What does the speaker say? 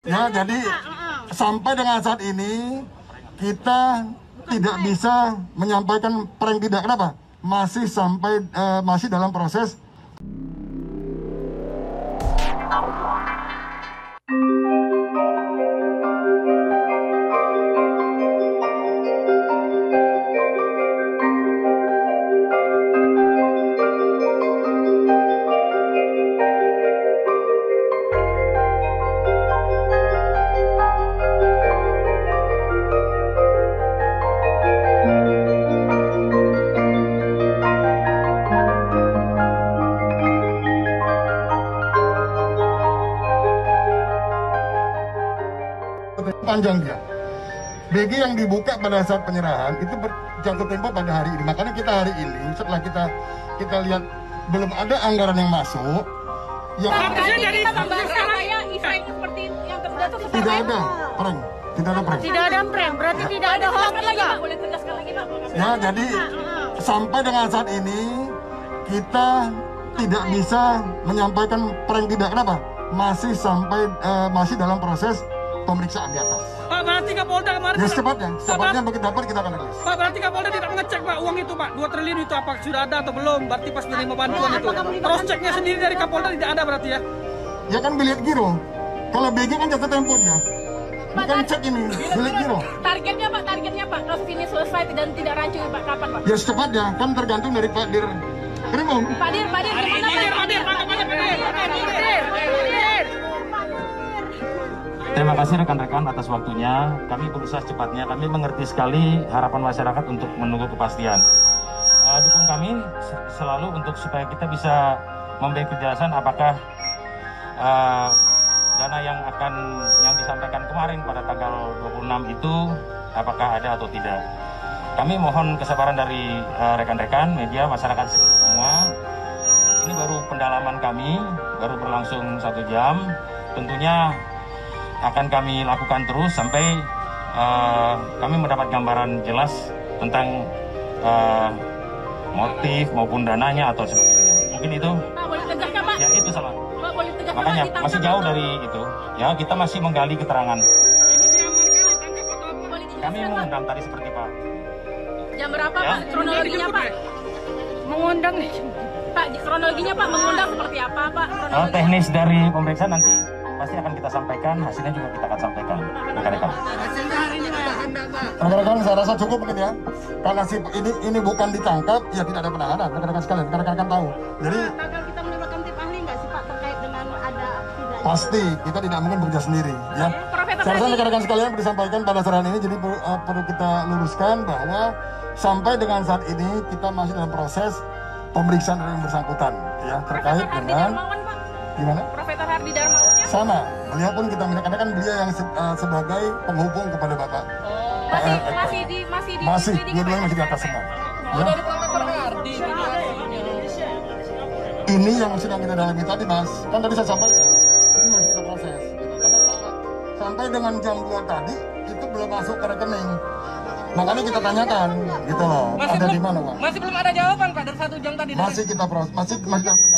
Ya, jadi sampai dengan saat ini kita tidak bisa menyampaikan prank tidak. Kenapa? Masih dalam proses. Panjang dia. BG yang dibuka pada saat penyerahan itu jatuh tempo pada hari ini. Makanya kita hari ini setelah kita lihat belum ada anggaran yang masuk. Yang jadi event seperti yang terjadi tidak ada prank. Tidak ada prank. Tidak ada prank. Berarti ya. Tidak ada hoax lagi, Pak. Boleh tegaskan lagi, Pak. Ya, jadi sampai dengan saat ini kita tidak bisa menyampaikan prank tidak. Kenapa? Masih dalam proses pemeriksaan di atas. Pak, berarti Kapolda kemarin... Ya, secepatnya begitu dapat kita akan rilis. Pak, berarti Kapolda tidak mengecek, Pak, uang itu, Pak. 2 triliun itu apa sudah ada atau belum? Berarti pas menerima bantuan itu. Cross checknya sendiri dari Kapolda tidak ada berarti ya? Ya kan bilet giro. Kalau BG kan jatuh tempo dia. Bukan cek ini, bilet giro. Targetnya Pak, kasus ini selesai dan tidak rancu, Pak. Kapan, Pak? Ya secepatnya, kan tergantung dari Pak Dir Krimum. Pak Dir, gimana Terima kasih rekan-rekan atas waktunya. Kami berusaha secepatnya. Kami mengerti sekali harapan masyarakat untuk menunggu kepastian. Dukung kami selalu untuk supaya kita bisa memberi kejelasan apakah dana yang disampaikan kemarin pada tanggal 26 itu apakah ada atau tidak. Kami mohon kesabaran dari rekan-rekan media, masyarakat semua. Ini baru pendalaman kami, baru berlangsung 1 jam. Tentunya akan kami lakukan terus sampai kami mendapat gambaran jelas tentang motif maupun dananya atau sebagainya. Mungkin itu. Pak, boleh tegaskan, Pak? Ya, itu salah. Pak, boleh tegaskan, makanya Pak, masih jauh dari itu. Ya, kita masih menggali keterangan. Ini diamankan, ditangkap atau apa? Kami mengundang tadi seperti Pak. Jam berapa, Ya. Pak? Kronologinya, Pak? Mengundang nih. Pak, kronologinya, Pak, mengundang seperti apa, Pak? Teknis dari pemeriksaan nanti pasti akan kita sampaikan, hasilnya juga kita akan sampaikan rekan-rekan. Rekan-rekan saya rasa cukup mungkin ya. Karena ini bukan ditangkap, ya tidak ada penahanan. Rekan-rekan sekalian, rekan-rekan tahu. Jadi Bakal kita melibatkan tim ahli nggak sih, Pak, terkait dengan ada tidaknya? pasti kita tidak mungkin bekerja sendiri ya. Saya rasa rekan-rekan sekalian perlu disampaikan pada saat ini, jadi perlu kita luruskan bahwa sampai dengan saat ini kita masih dalam proses pemeriksaan dari yang bersangkutan ya terkait dengan gimana? Profesor Hardi Darmawannya? Sama, beliau pun kita minta karena kan beliau yang sebagai penghubung kepada Bapak. Masih dua-duanya masih di atas semua. Ya. Ini yang sedang kita dalami tadi, Mas. Kan tadi saya sampaikan, ini masih kita proses. Gitu. Karena sampai dengan jam 2 tadi itu belum masuk ke rekening. Makanya kita tanyakan, gitu loh. Ada di mana, Pak? Masih belum ada jawaban, Pak, dari 1 jam tadi. Masih kita proses, masih